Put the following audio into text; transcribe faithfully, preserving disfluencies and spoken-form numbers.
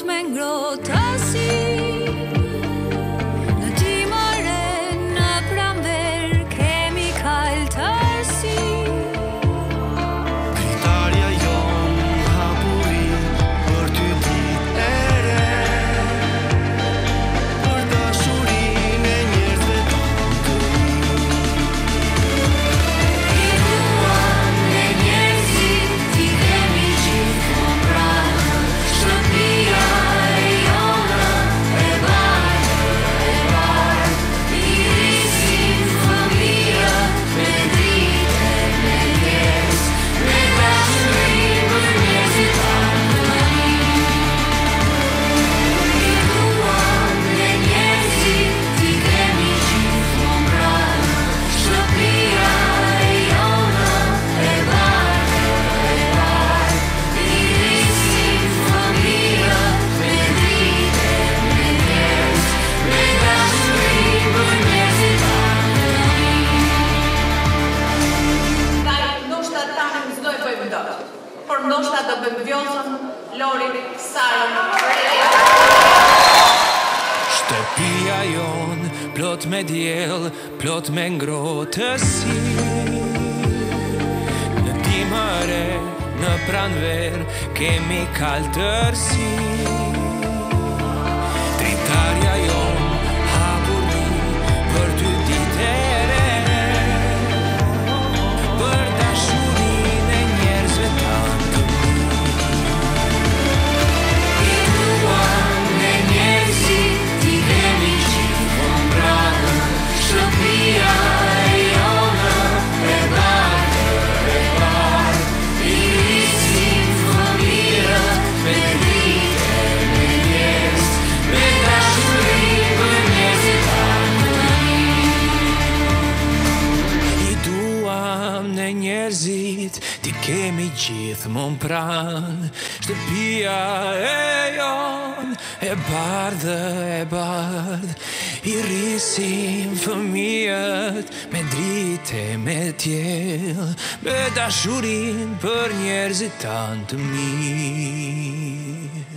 plot me ngrohtësi. Në dimare, në pranver, kemi kaltërsi. Dritarja jon hapuri për ty ditë e re, për dashurinë e njerëzve tanë të mi. I duam ne njerëzit, ti kemi gjithmonë pranë. Shtëpia e jona e bardhë, e bardhë. I rrisim fëmijët me dritë e me njerëz, me dashuri për njerëzit tanë të mi. I duam ne njerëzit, ti kemi gjithmonë pranë. Shtëpia e jona e bardhë, e bardhë. I rrisim fëmijët me dritë e me njerëz, me dashuri për njerëzit tanë të mi. Kaj, ndoshta tani më zdoj bëjmë dot, por ndoshta do bëjmë Vjozën, Lorin, Sarën, Shtëpia jon plot me diell, plot me ngrohtësi. Në dimare, në pranver, kemi kaltërsi. Dritarja jon hapuri për ty ditë e re, për dashurinë e njerëzve tanë të mi. I duam ne njerëzit, ti kemi gjithmonë pranë. Shtëpia e jona e bardhë, e bardhë. I rrisim fëmijët me dritë e me njerëz, me dashuri për njerëzit tanë të mi. I duam ne njerëzit, ti kemi gjithmonë pranë. Shtëpia e jon e bardhë, e bardhë. I rrisim fëmijët me dritë e me tjell, me dashurinë për njerëzit tanë të mi.